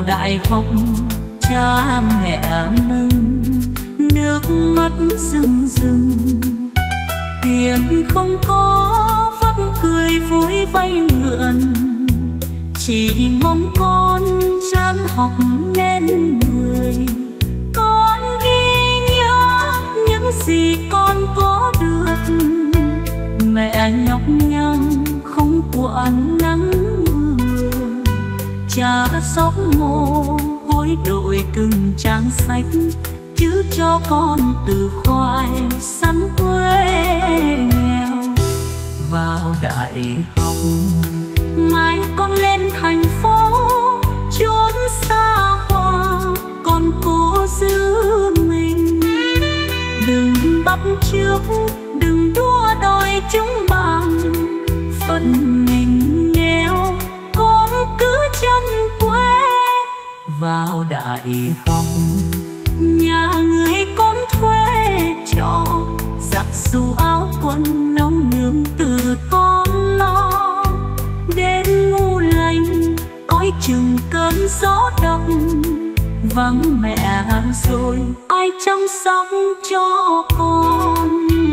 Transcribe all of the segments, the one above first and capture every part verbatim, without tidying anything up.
vào đại học cha mẹ nâng nước mắt rưng rưng, tiền không có vắt cười vui vay mượn, chỉ mong con chán học nên người. Con ghi nhớ những gì con có được, mẹ nhọc nhằn không quản nắng mưa, cha sóc mồ hôi đội từng trang sách chứ cho con từ khoai sắn quê nghèo vào đại học. Mai con lên thành phố chốn xa hoa, con cố giữ mình, đừng bắt chước, đừng đua đòi chúng bằng phận mình nghèo. Con cứ chân quê vào đại học, nhà người con thuê trọ, giặt dù áo quần nóng nướng từ con lo. Đến ngu lành coi chừng cơn gió đông, vắng mẹ rồi ai chăm sóc cho con.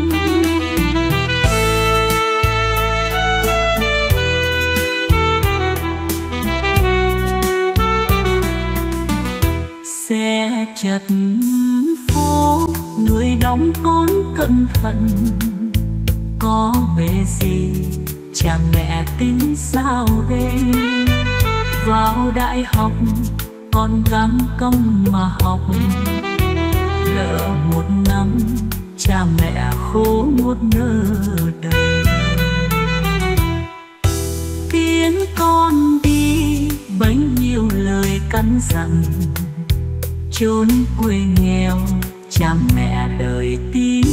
Xe chật phố người đóng con cẩn thận, có về gì cha mẹ tính sao đây. Vào đại học con gắng công mà học, lỡ một năm cha mẹ khổ một nơ đời. Tiếng con đi bấy nhiêu lời căn dặn, chốn quê nghèo cha mẹ đời tín.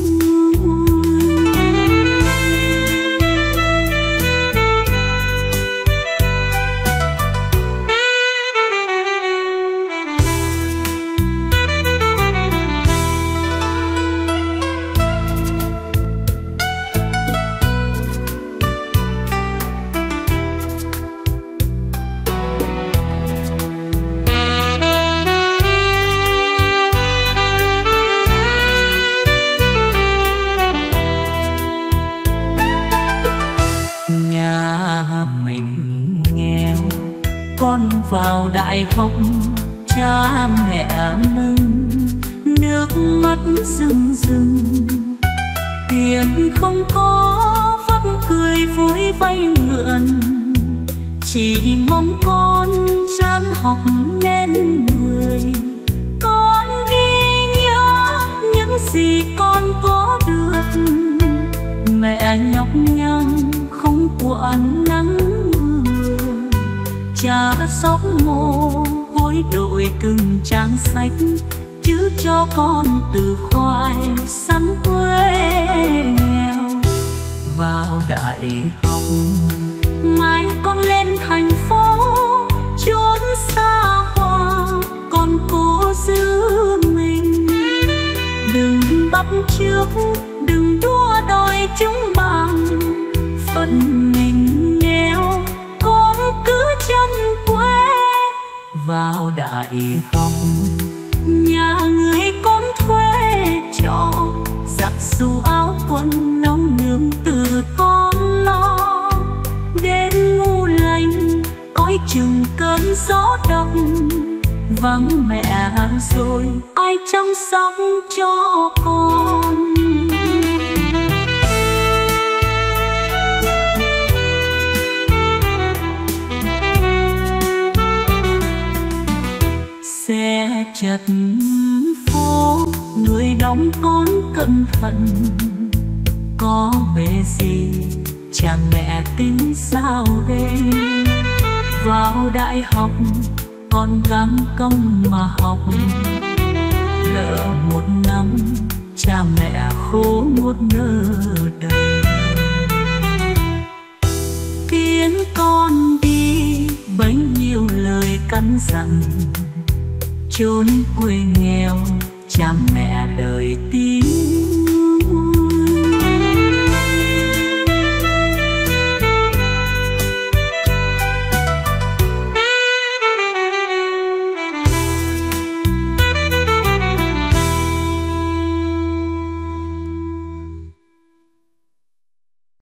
Con vào đại học cha mẹ nâng nước mắt rưng rưng, tiền không có vắt cười vui vay mượn, chỉ mong con chán học nên người. Con ghi nhớ những gì con có được, mẹ nhọc nhằn không quản nắng mưa, cha sóc mồ hôi đội từng trang sách chứ cho con từ khoai sắn quê nghèo vào đại học. Mai con lên thành phố chốn xa hoa, con cố giữ mình, đừng bắt chước, đừng đua đòi chúng bằng phận mình nghèo. Con cứ chân quê vào đại học, nhà người con thuê trọ, giặt dù áo quần nóng nướng từ con lo. Đến ngu lành coi chừng cơn gió đông, vắng mẹ rồi ai chăm sóc cho con. Xe chật phố người đóng con cẩn thận, có về gì cha mẹ tính sao đây. Vào đại học con gắng công mà học, lỡ một năm cha mẹ khổ một nơ đời. Tiếng con đi bấy nhiêu lời căn dặn, chốn quê nghèo cha mẹ đời tín.